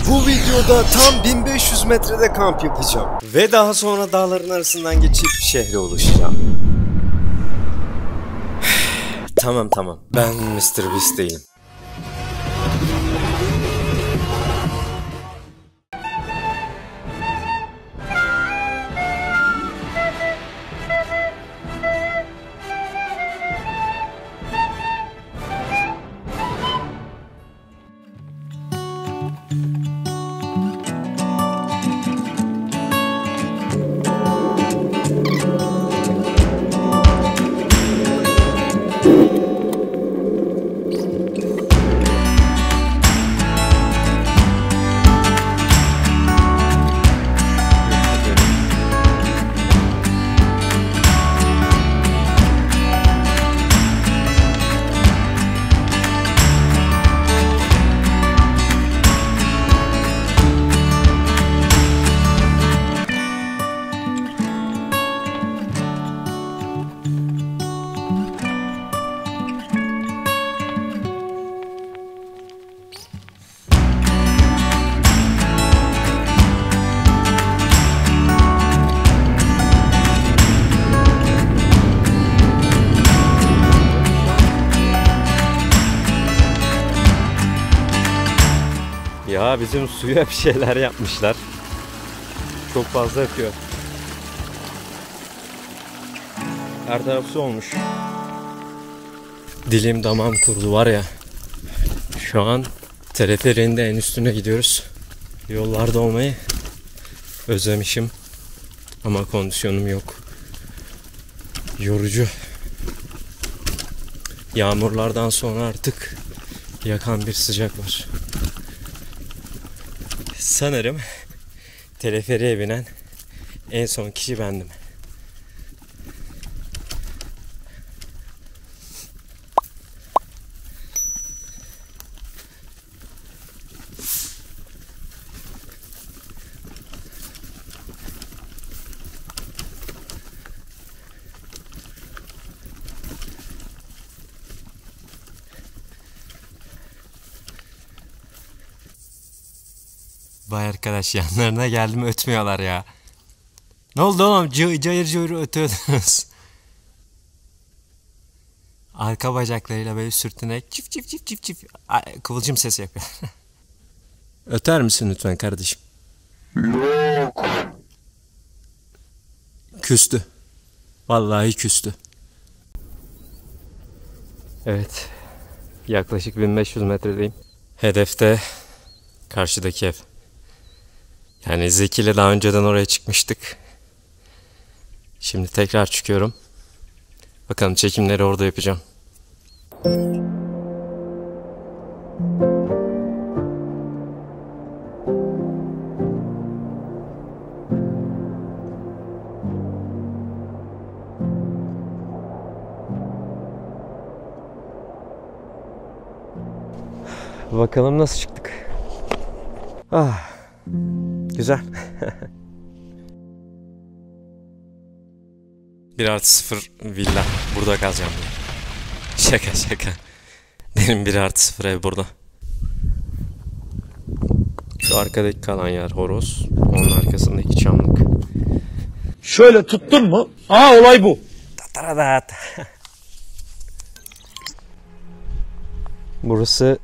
Bu videoda tam 1500 metrede kamp yapacağım. Ve daha sonra dağların arasından geçip şehre ulaşacağım. Tamam. Ben Mr. Beast değilim. Ya bizim suya bir şeyler yapmışlar. Çok fazla akıyor. Her taraf su olmuş. Dilim damağım kurudu var ya. Şu an teleferiğin de en üstüne gidiyoruz. Yollarda olmayı özlemişim. Ama kondisyonum yok. Yorucu. Yağmurlardan sonra artık yakan bir sıcak var. Sanırım teleferiğe binen en son kişi bendim. Vay arkadaş, yanlarına geldim ötmüyorlar ya. Ne oldu oğlum? Cayır cayır ötüyordunuz. Arka bacaklarıyla böyle sürtünerek çif çif kıvılcım sesi yapıyor. Öter misin lütfen kardeşim? Yok. Küstü. Vallahi küstü. Evet. Yaklaşık 1500 metredeyim. Hedefte karşıdaki ev. Yani Zeki ile daha önceden oraya çıkmıştık. Şimdi tekrar çıkıyorum. Bakalım çekimleri orada yapacağım. Bakalım nasıl çıktık. Güzel. 1+0 villa. Burada kalacağım. Şaka. Benim 1+0 ev burada. Şu arkadaki kalan yer horoz. Onun arkasındaki çamlık. Şöyle tuttun mu? Olay bu. Tataradat. Burası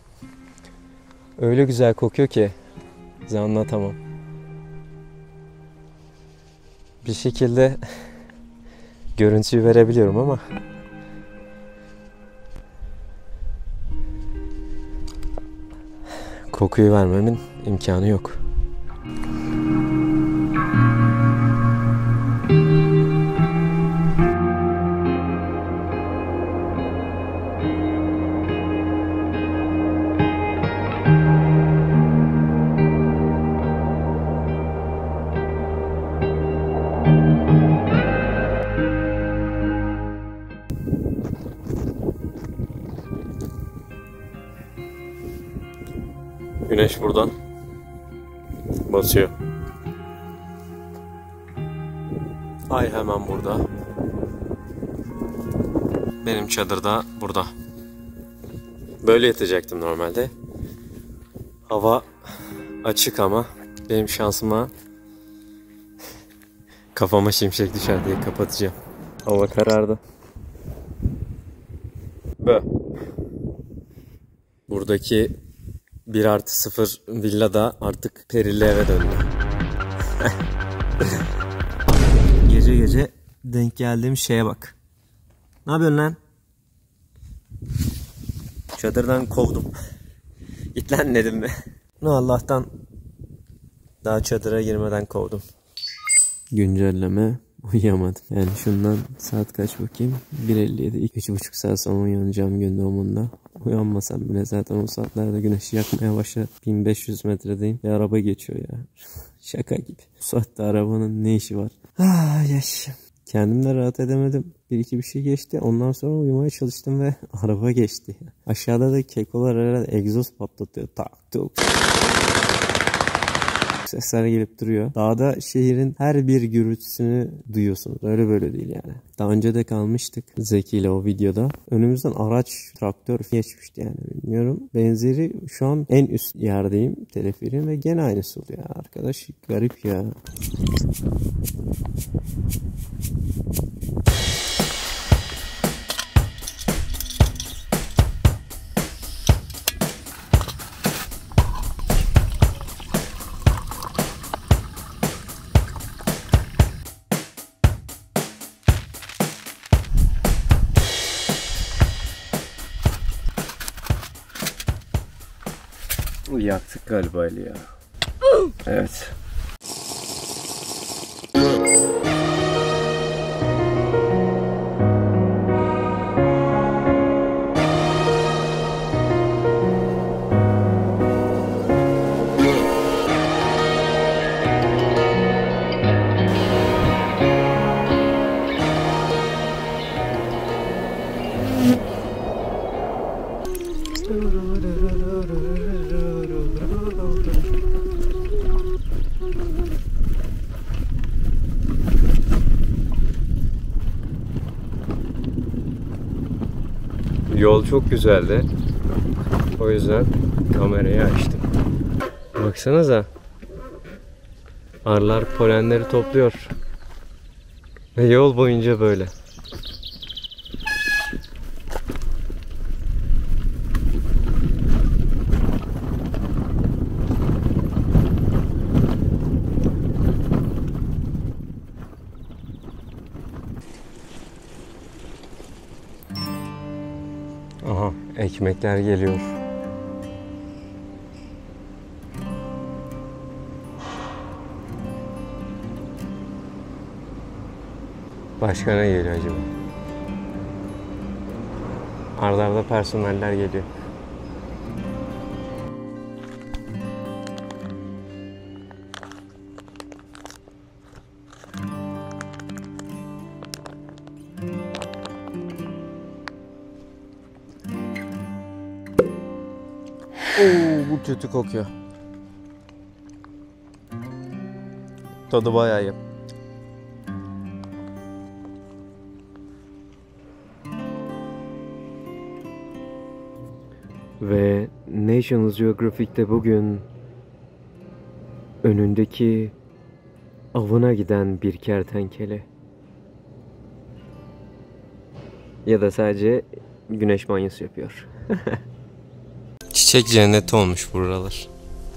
öyle güzel kokuyor ki size anlatamam. Bir şekilde görüntüyü verebiliyorum ama kokuyu vermemin imkanı yok. Güneş buradan batıyor. Ay hemen burada. Benim çadır da burada. Böyle yatacaktım normalde. Hava açık ama benim şansıma kafama şimşek düşer diye kapatacağım. Hava karardı. Buradaki 1+0 villa da artık perili eve döndü. Gece gece denk geldiğim şeye bak. Ne yapıyorsun lan? Çadırdan kovdum. Git lan dedim mi? No, Allah'tan daha çadıra girmeden kovdum. Güncelleme, uyuyamadım. Yani şundan saat kaç bakayım? 1:57. 2,5 saat sonra uyanacağım gün doğumunda. Uyanmasam bile zaten o saatlerde güneş yakmaya başlar. 1500 metredeyim ve araba geçiyor ya. Şaka gibi. Bu saatte arabanın ne işi var? Yaş. Kendimle rahat edemedim. Bir şey geçti. Ondan sonra uyumaya çalıştım ve araba geçti. Aşağıda da kekolar herhalde egzoz patlatıyor. Tak tuk. Sesler gelip duruyor. Dağda şehrin her bir gürültüsünü duyuyorsunuz. Öyle böyle değil yani. Daha önce de kalmıştık Zeki ile o videoda. Önümüzden araç, traktör geçmişti yani, bilmiyorum. Benzeri şu an en üst yerdeyim teleferin ve gene aynısı oluyor. Arkadaş garip ya. Yaktık galiba ya. Evet. Yol çok güzeldi. O yüzden kamerayı açtım. Baksanıza. Arılar polenleri topluyor. Ve yol boyunca böyle. Aha, ekmekler geliyor. Başka ne geliyor acaba? Arda arda personeller geliyor. Bu kötü kokuyor. Tadı bayağı iyi. Ve National Geographic'te bugün önündeki avına giden bir kertenkele. Ya da sadece güneş banyosu yapıyor. Çiçek cenneti olmuş buralar.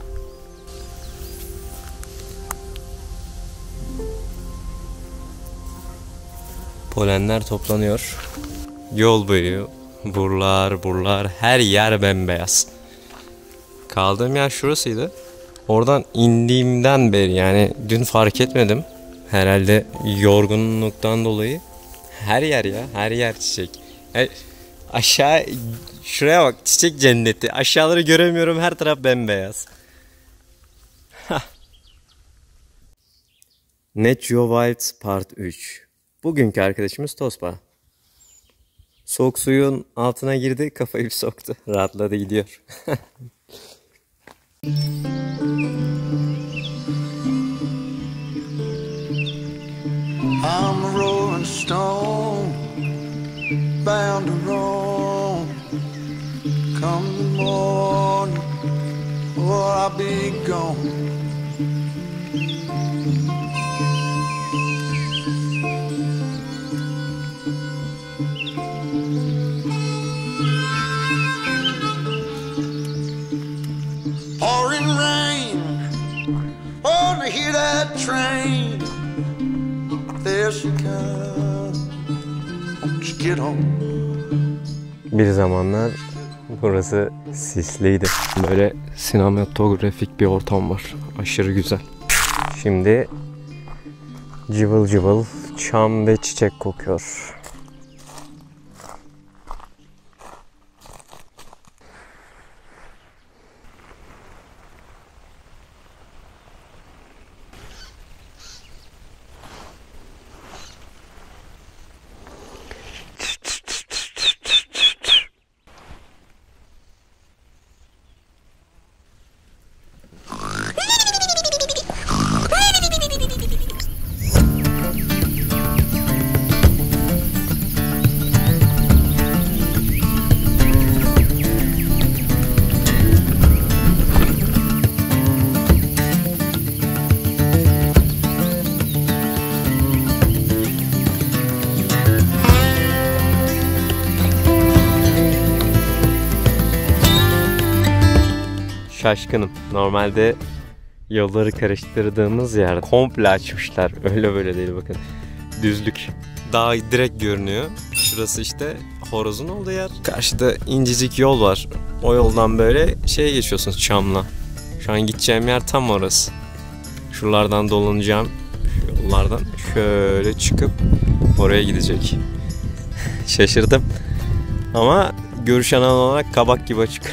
Polenler toplanıyor. Yol boyu burlar her yer bembeyaz. Kaldığım yer şurasıydı. Oradan indiğimden beri, yani dün fark etmedim. Herhalde yorgunluktan dolayı. Her yer ya, her yer çiçek. Aşağı şuraya bak, çiçek cenneti. Aşağıları göremiyorum, her taraf bembeyaz. Net Geo Wild Part 3. Bugünkü arkadaşımız Tospa. Soğuk suyun altına girdi, kafayı bir soktu. Rahatladı, gidiyor. I'm a rolling stone, bound to roam. Come the morning, or I be gone. Pouring rain, oh, to hear that train. There she comes, just get on. Bir zamanlar burası sisliydi. Böyle sinematografik bir ortam var. Aşırı güzel. Şimdi cıvıl cıvıl çam ve çiçek kokuyor. Şaşkınım. Normalde yolları karıştırdığımız yer komple açmışlar. Öyle böyle değil bakın. Düzlük. Dağ direkt görünüyor. Şurası işte horozun olduğu yer. Karşıda incecik yol var. O yoldan böyle geçiyorsunuz çamla. Şu an gideceğim yer tam orası. Şuralardan dolanacağım. Şu yollardan şöyle çıkıp oraya gidecek. Şaşırdım. Ama görüşen olarak kabak gibi açık.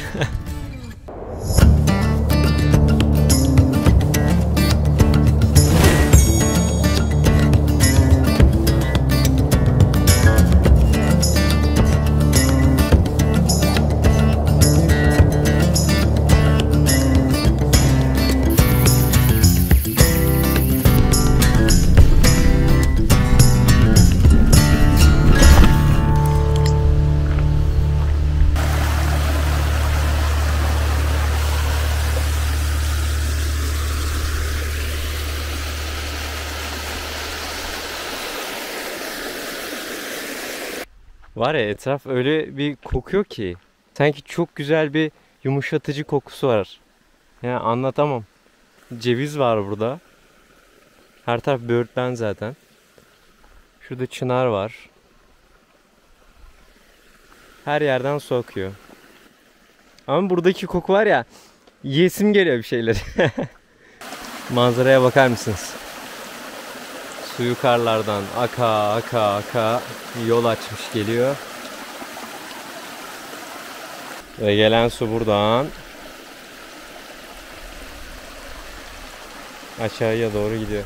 Var ya, etraf öyle bir kokuyor ki sanki çok güzel bir yumuşatıcı kokusu var. Yani anlatamam. Ceviz var burada. Her taraf böğürtlen zaten. Şurada çınar var. Her yerden su akıyor. Ama buradaki koku var ya, yiyesim geliyor bir şeyleri. Manzaraya bakar mısınız? Su yukarılardan aka yol açmış geliyor. Ve gelen su buradan aşağıya doğru gidiyor.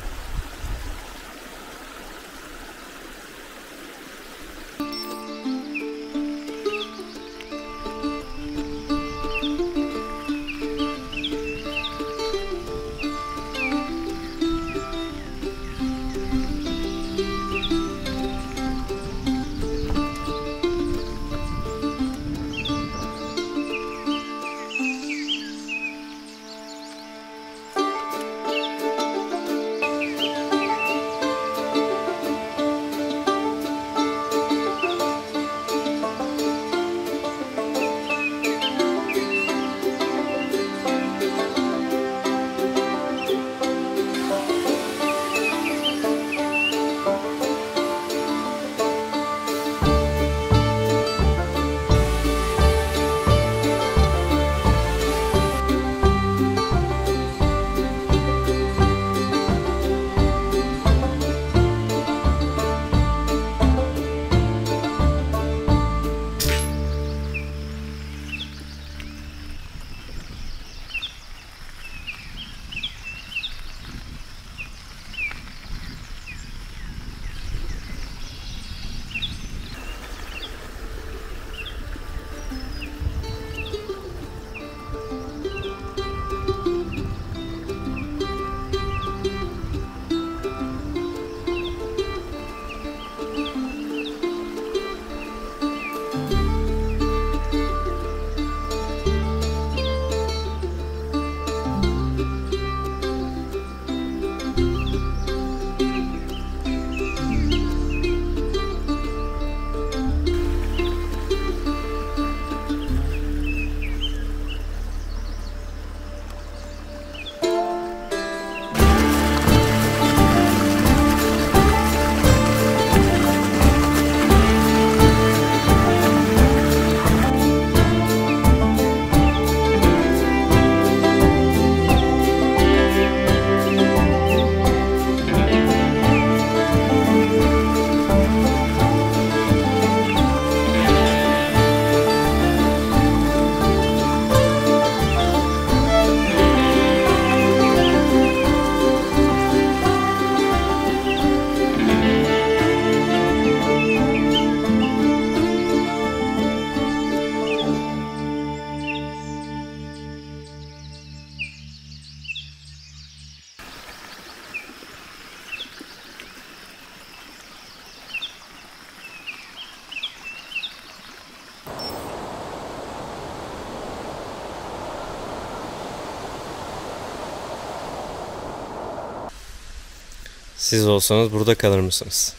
Siz olsanız burada kalır mısınız?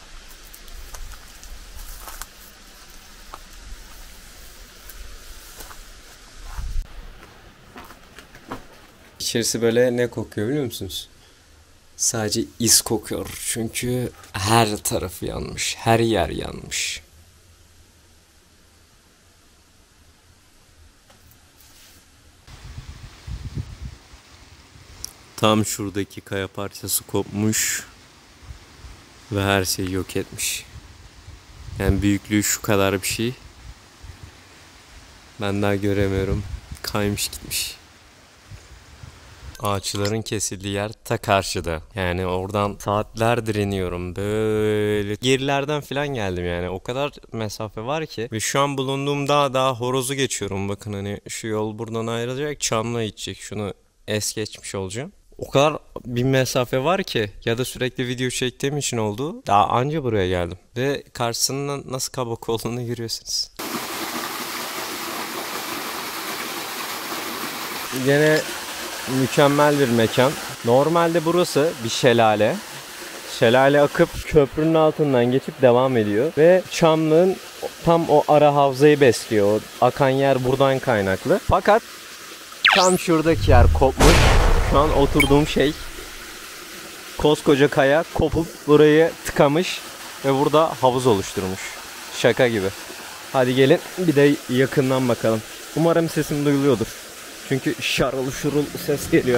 İçerisi böyle ne kokuyor biliyor musunuz? Sadece is kokuyor. Çünkü her tarafı yanmış. Her yer yanmış. Tam şuradaki kaya parçası kopmuş. Ve her şeyi yok etmiş. Yani büyüklüğü şu kadar bir şey. Ben daha göremiyorum. Kaymış gitmiş. Ağaçların kesildiği yer ta karşıda. Yani oradan saatlerdir iniyorum. Böyle gerilerden falan geldim yani. O kadar mesafe var ki. Ve şu an bulunduğum daha horozu geçiyorum. Bakın hani şu yol buradan ayrılacak. Çamlığa gidecek. Şunu es geçmiş olacağım. O kadar bir mesafe var ki, ya da sürekli video çektiğim için oldu. Daha anca buraya geldim. Ve karşısının nasıl kabak olduğunu görüyorsunuz. Yine mükemmel bir mekan. Normalde burası bir şelale. Şelale akıp köprünün altından geçip devam ediyor. Ve Çamlık'ın tam o ara havzayı besliyor. O akan yer buradan kaynaklı. Fakat tam şuradaki yer kopmuş. Şu an oturduğum şey koskoca kaya kopup burayı tıkamış ve burada havuz oluşturmuş. Şaka gibi. Hadi gelin bir de yakından bakalım. Umarım sesim duyuluyordur. Çünkü şarıl şurul ses geliyor.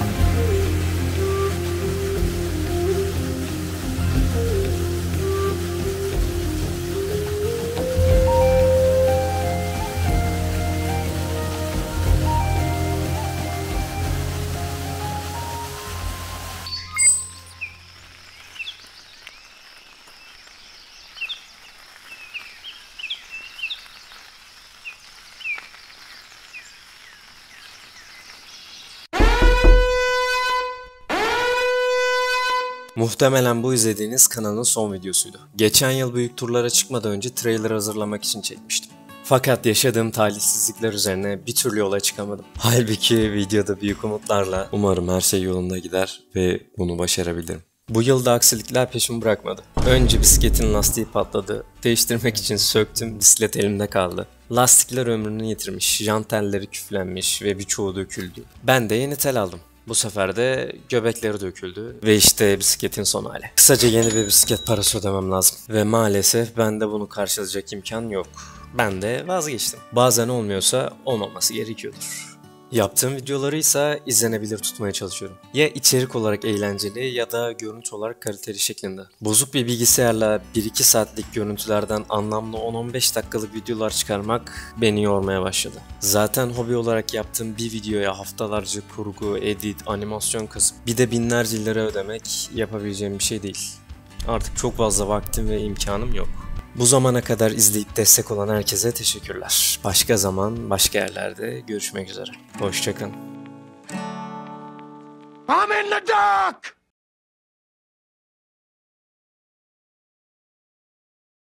Muhtemelen bu izlediğiniz kanalın son videosuydu. Geçen yıl büyük turlara çıkmadan önce trailer hazırlamak için çekmiştim. Fakat yaşadığım talihsizlikler üzerine bir türlü yola çıkamadım. Halbuki videoda büyük umutlarla umarım her şey yolunda gider ve bunu başarabilirim. Bu yıl da aksilikler peşimi bırakmadı. Önce bisikletin lastiği patladı. Değiştirmek için söktüm, bisiklet elimde kaldı. Lastikler ömrünü yitirmiş, jant telleri küflenmiş ve birçoğu döküldü. Ben de yeni tel aldım. Bu sefer de göbekleri döküldü ve işte bisikletin son hali. Kısaca yeni bir bisiklet parası ödemem lazım. Ve maalesef bende bunu karşılayacak imkan yok. Ben de vazgeçtim. Bazen olmuyorsa olmaması gerekiyordur. Yaptığım videoları ise izlenebilir tutmaya çalışıyorum. Ya içerik olarak eğlenceli ya da görüntü olarak kaliteli şeklinde. Bozuk bir bilgisayarla 1-2 saatlik görüntülerden anlamlı 10-15 dakikalık videolar çıkarmak beni yormaya başladı. Zaten hobi olarak yaptığım bir videoya haftalarca kurgu, edit, animasyon kasıp bir de binlerce lira ödemek yapabileceğim bir şey değil. Artık çok fazla vaktim ve imkanım yok. Bu zamana kadar izleyip destek olan herkese teşekkürler. Başka zaman, başka yerlerde görüşmek üzere. Hoşça kalın. I'm in the dark!